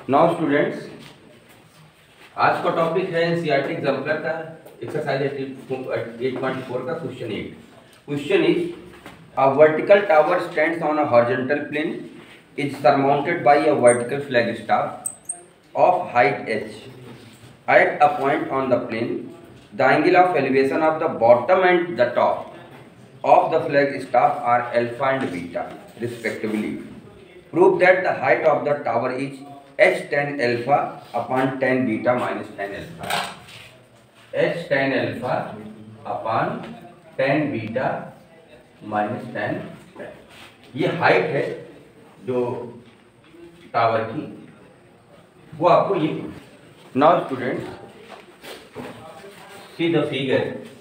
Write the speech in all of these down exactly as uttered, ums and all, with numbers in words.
Now students, आज का topic है एनसीईआरटी एग्जाम्पलर का एक्सरसाइज एट पॉइंट फोर का question eight. Question is a vertical tower stands on a horizontal plane is surmounted by a vertical flag staff of height h at a point on the plane. The angle of elevation of the bottom and the top of the flag staff are alpha and beta respectively. Prove that the height of the tower is h tan alpha upon tan beta minus tan alpha. H tan alpha upon tan beta minus tan alpha. ये height है जो tower की, वो आपको ये। Now students, see the figure.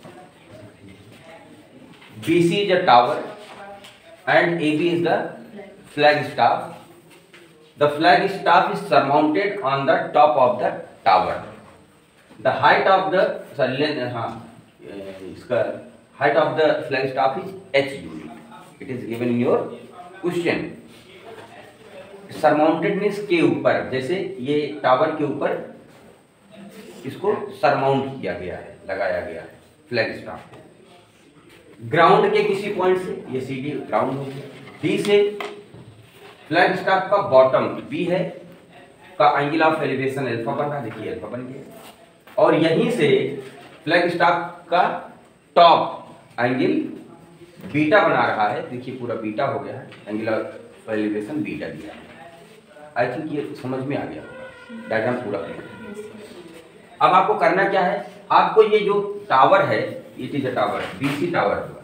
B C is a tower and A B is the flag staff. The flag staff is surmounted on the top of the tower. The height of the sorry, हाँ इसका height of the flag staff is h unit. It is given in your question. Surmounted means के ऊपर, जैसे ये tower के ऊपर इसको surmount किया गया है, लगाया गया है फ्लैग स्टाफ। ग्राउंड के किसी पॉइंट से, ये सी डी ग्राउंड हो गया, डी से फ्लैग स्टाफ का बॉटम बी है का एंगल ऑफ एलिवेशन अल्फा बन रहा है, देखिए अल्फा बन गया। और यहीं से फ्लैग स्टाफ का टॉप एंगल बीटा बना रहा है, देखिए पूरा बीटा हो गया है, एंगल ऑफ एलिवेशन बीटा दिया है। आई थिंक ये समझ में आ गया, डायग्राम पूरा क्लियर। अब आपको करना क्या है, आपको ये जो टावर है, ये चीज टावर बीसी टावर हुआ,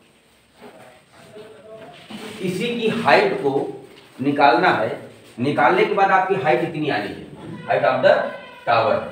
इसी की हाइट को निकालना है। निकालने के बाद आपकी हाइट इतनी आनी है, हाइट ऑफ द टावर,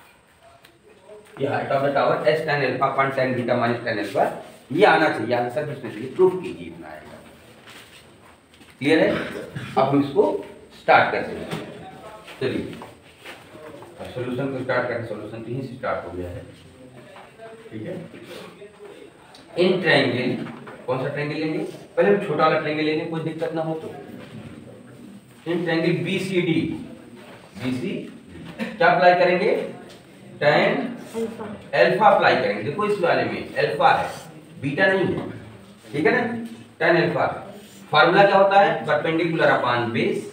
ये height of the tower as tan alpha point tan beta minus tan alpha, ये आना चाहिए आंसर। इसमें प्रूफ कीजिए इतना आएगा। क्लियर है? अब हम इसको स्टार्ट करते हैं। चलिए सॉल्यूशन को स्टार्ट करें। सॉल्यूशन कहीं से स्टार्ट हो गया है, ठीक है। इन ट्रायंगल, कौन सा ट्रायंगल लेंगे? पहले हम छोटा वाला ट्रायंगल लेंगे, कोई दिक्कत ना हो तो। In triangle B C D, B C क्या अप्लाई करेंगे? tan अल्फा अप्लाई करेंगे। देखो इस वाले में अल्फा है, बीटा नहीं है, ठीक है ना। tan अल्फा फार्मूला क्या होता है? परपेंडिकुलर अपॉन बेस,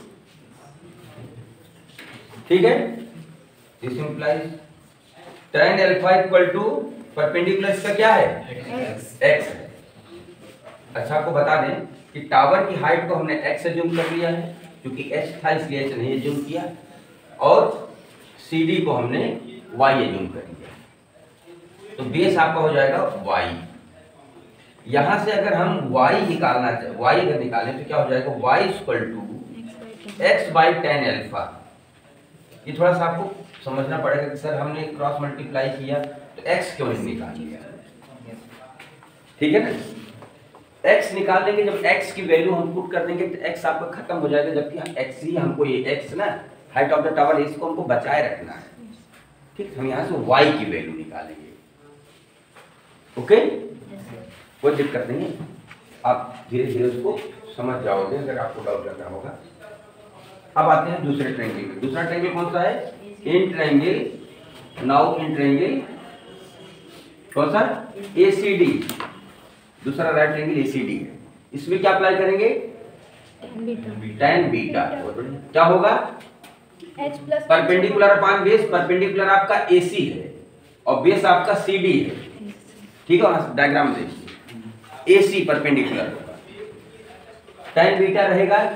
ठीक है। This implies tan alpha equal to perpendicular इसका क्या है? x, x है। अच्छा आपको बता दें कि टावर की हाइट को हमने x से जूम कर लिया है, क्योंकि h था इसलिए h नहीं जूम किया, और C D को हमने y से जूम कर लिया, तो बेस आपका हो जाएगा y। यहां से अगर हम y निकालना चाहे, y अगर निकालें तो क्या हो जाएगा? y equal to x by tan alpha. ये थोड़ा सा आपको समझना पड़ेगा कि सर हमने क्रॉस मल्टीप्लाई किया तो x क्यों नहीं निकाल लिया, ठीक है ना। x निकाल देंगे, जब x की वैल्यू हम पुट कर देंगे तो x आपका खत्म हो जाएगा, जबकि x ही हमको ये x ना हाइट ऑफ द टावर, इसको हमको बचाए रखना है, ठीक। हम यहाँ से y की वैल्यू निकालेंगे, ओके। कोई दिक्कत नहीं, आप धीरे धीरे उसको समझ जाओगे अगर आपको डाउट लग रहा होगा। अब आते हैं दूसरे ट्रायंगल में। दूसरा ट्रायंगल कौन सा है? In triangle, now in triangle कौन सा? ए सी डी, दूसरा right triangle A C D है। इसमें क्या अप्लाई करेंगे? tan beta. क्या होगा? परपेंडिकुलर अपॉन बेस, परपेंडिकुलर आपका ए सी है और बेस आपका सी डी है, ठीक है। डायग्राम देखिए, ए सी परपेंडिकुलर होगा, tan बीटा रहेगा,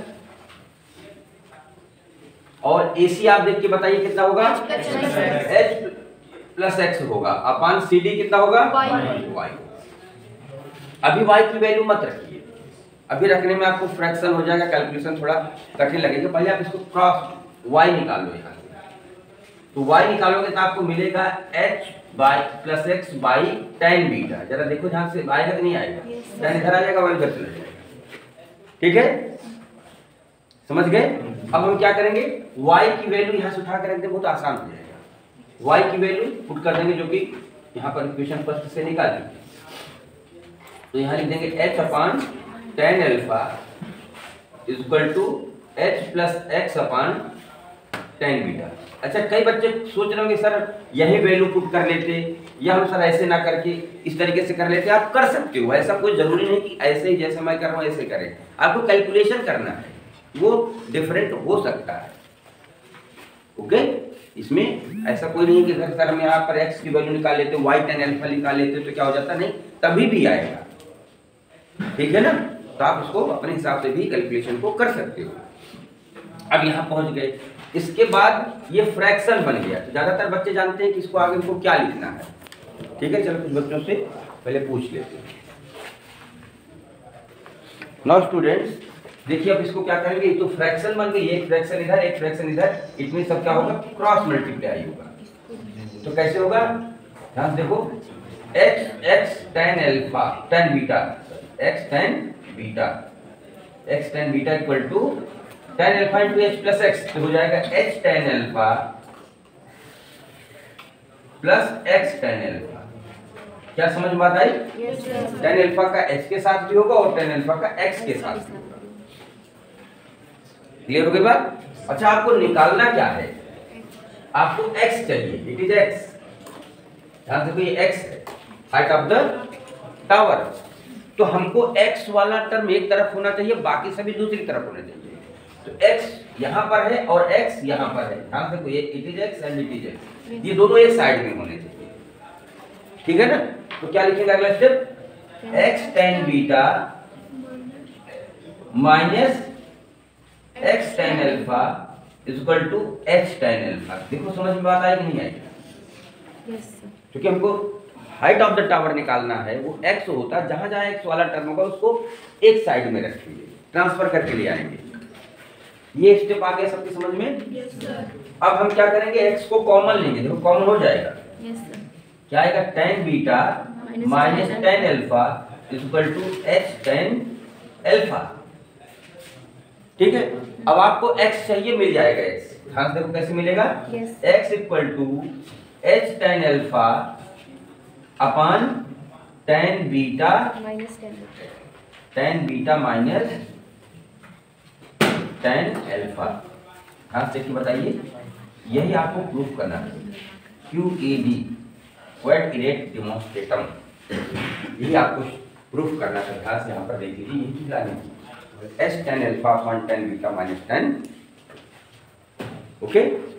और ए सी आप देख के बताइए कितना होगा? h प्लस एक्स होगा, अपॉन सी डी कितना होगा? y। अभी y की वैल्यू मत रखिए, अभी रखने में आपको फ्रैक्शन हो जाएगा, कैलकुलेशन थोड़ा कठिन लगेगा। पहले आप इसको क्रॉस y निकाल लो यहाँ से, तो y निकालोगे तो आपको मिलेगा h by plus x by tan beta. जरा देखो ध्यान से, आएगा कि नहीं आएगा? टेन इधर आ जाएगा, y इधर चला जाएगा, ठीक है। समझ गए? अब हम क्या करेंगे? y की वैल्यू यहाँ से उठा कर रख दें, बहुत आसान हो जाएगा। y की वैल्यू पुट कर देंगे, जो कि यहाँ पर इक्वेशन फर्स्ट से निकाल दीजिए, तो यहाँ लिख देंगे h upon tan alpha equal to h plus x upon tan beta. अच्छा, कई बच्चे सोच रहे होंगे सर यही वैल्यू पुट कर लेते या हम सर ऐसे ना करके इस तरीके से कर लेते। आप कर सकते हो, ऐसा कोई जरूरी नहीं कि ऐसे ही जैसे मैं कर रहा हूँ ऐसे करें। आपको कैलकुलेशन करना है, वो डिफरेंट हो सकता है। ओके, इसमें ऐसा कोई नहीं कि सर हम यहाँ पर एक्स की वैल्यू निकाल लेते, वाई टेन अल्फा निकाल लेते तो क्या हो जाता, नहीं, तभी भी आएगा। ठीक है ना, तो आप उसको अपने हिसाब से भी कैलकुलेशन को कर सकते हो। अब यहाँ पहुंच गए, इसके बाद ये फ्रैक्शन बन गया। तो ज्यादातर बच्चे जानते हैं कि इसको आगे इनको क्या लिखना है। ठीक है, चलो कुछ बच्चों से पहले पूछ लेते हैं। नाउ स्टूडेंट्स देखिए, अब इसको क्या करेंगे, तो फ्रैक्शन बन गई, एक फ्रैक्शन इधर एक फ्रैक्शन इधर, इसमें सब क्या होगा, क्रॉस मल्टीप्लाई होगा। तो कैसे होगा, ध्यान देखो, x x tan alpha tan beta, x tan beta, x tan beta equal to tan alpha into h plus x, तो हो जाएगा h tan alpha plus x tan alpha. क्या समझ में बात आई? yes, tan अल्फा का h के साथ भी होगा और tan अल्फा का x के साथ भी होगा। क्लियर हो गई बात? अच्छा, आपको निकालना क्या है, आपको x चाहिए, इट इज x। ध्यान देखो, ये x है, हाइट ऑफ द टावर। तो हमको x वाला टर्म एक तरफ होना चाहिए, बाकी सभी दूसरी तरफ होने चाहिए। तो x यहाँ पर है और x यहाँ पर है। ध्यान देखो, ये it is x and it is x, ये दोनों एक साइड में होने चाहिए। ठीक है ना, तो क्या लिखेंगे अगला step, x tan beta minus x tan alpha is equal to h tan alpha. देखो समझ में बात आई कि नहीं आई? Yes sir. क्योंकि हमको हाइट ऑफ द टावर निकालना है, वो x होता, जहां जहां x वाला टर्म होगा उसको एक साइड में रखेंगे, ट्रांसफर करके ले आएंगे। ये स्टेप आ गया सबकी समझ में? Yes sir. अब हम क्या करेंगे, x को कॉमन लेंगे। देखो कॉमन हो जाएगा, यस सर। क्या आएगा, tan beta minus tan alpha is equal to h tan alpha. ठीक है, अब आपको x चाहिए, मिल जाएगा x। ध्यान देखो कैसे मिलेगा, yes. x equal to h tan alpha upon tan beta minus tan tan beta minus tan alpha. ध्यान से बताइए, यही आपको प्रूफ करना है, क्यू ए डी क्वाड इरेक्ट डेमोन्स्ट्रेटम, यही आपको प्रूफ करना है। ध्यान से यहाँ पर देख लीजिए, यही चीज आनी है, h tan alpha upon tan beta minus tan। Okay,